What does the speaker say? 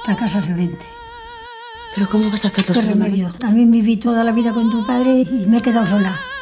esta casa se vende. ¿Pero cómo vas a hacerlo ¿Qué sola, remedio? María? También viví toda la vida con tu padre y me he quedado sola.